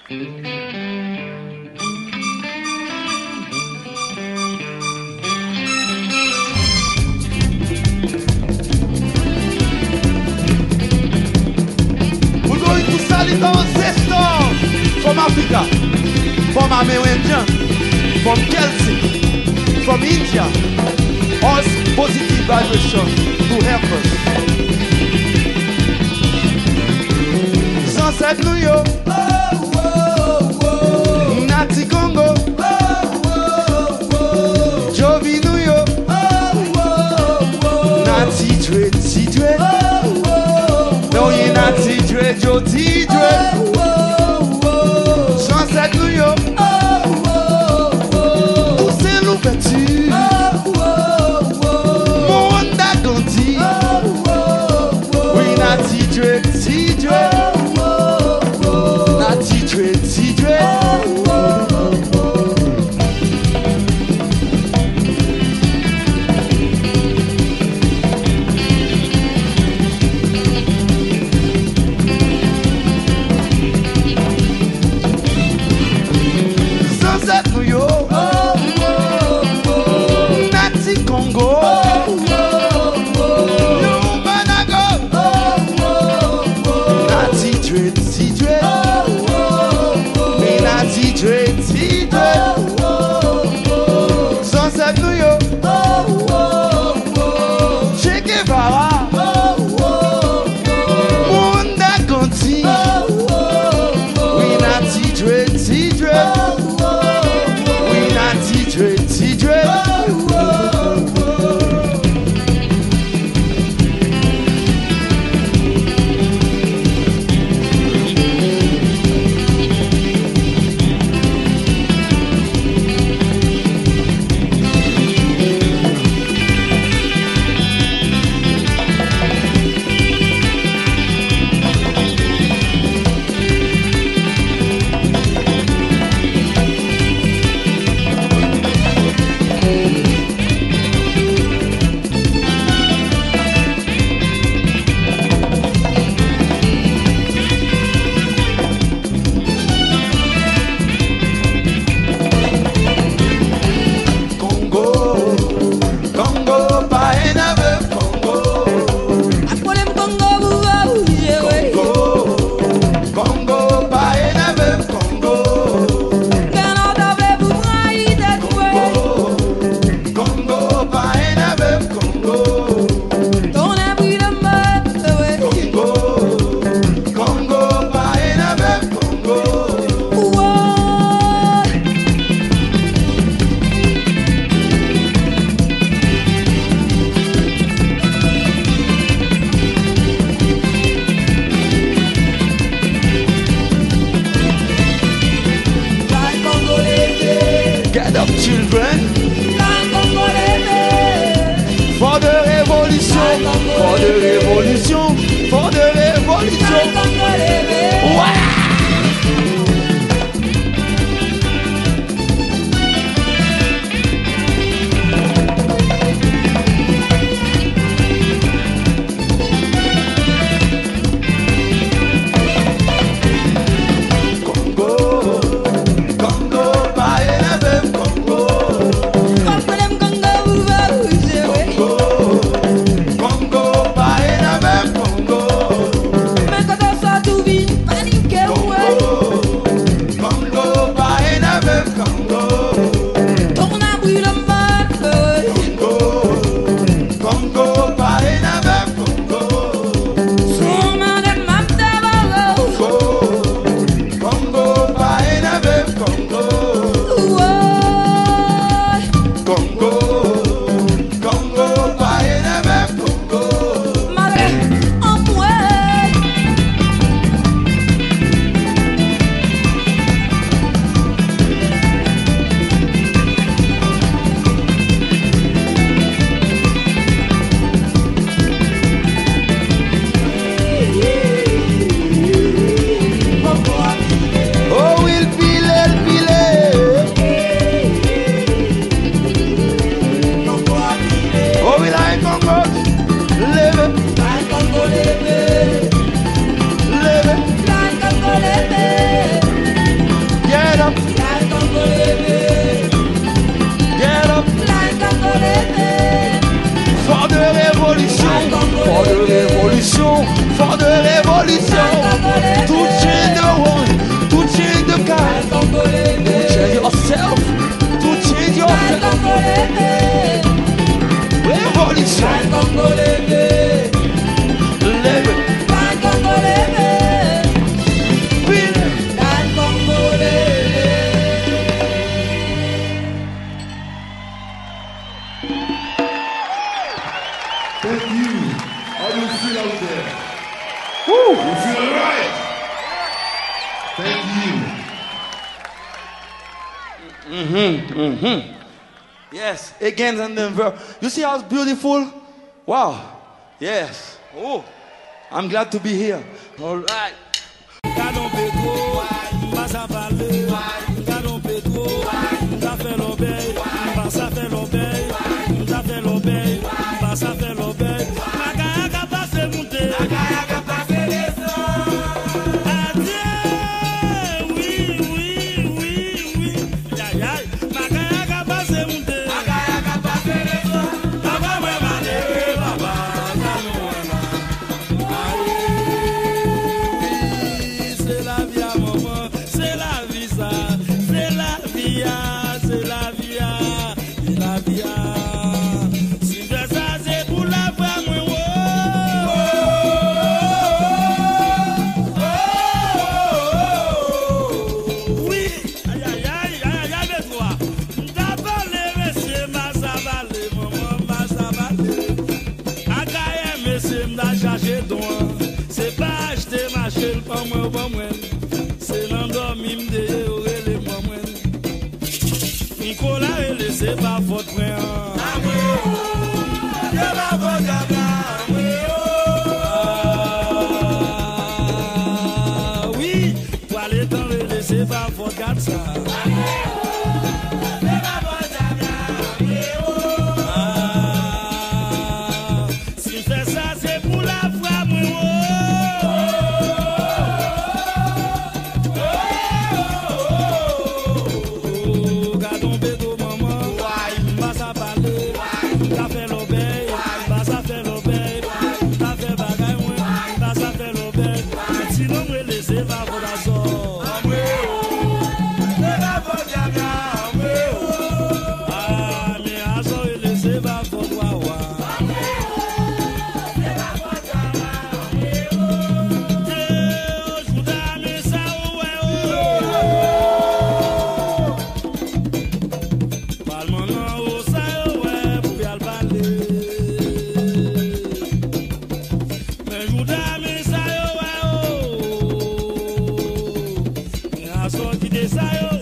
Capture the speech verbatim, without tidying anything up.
We're going to salute our ancestors from Africa, from Amerindian, from Celtic, from India. All positive vibration to help us. Sunset New York, oh, oh, oh. Nati Congo, oh, oh, oh. Jovi New York, oh, oh, oh. Nati Dre, T Dre, oh, oh, oh. No, you Nati Dre, Joe T Dre, oh, oh, oh. Sunset New York, oh, oh, oh. Où c'est l'ouverture? Oh, oh, oh. Mwanda Gandhi, oh, oh, oh. Oui, Nati Dre, T Dre. Congo, Mm-hmm, mm-hmm. Yes, again and then verb. You see how it's beautiful? Wow. Yes. Oh, I'm glad to be here. All right. C'est pas acheter ma chèvre pour moi, pour moi. C'est l'endormi m'de les moi, moi. Nicolas, elle c'est pas votre frère. C'est pas votre frère. Oui, pour aller dans le c'est pas votre garde ça. Desire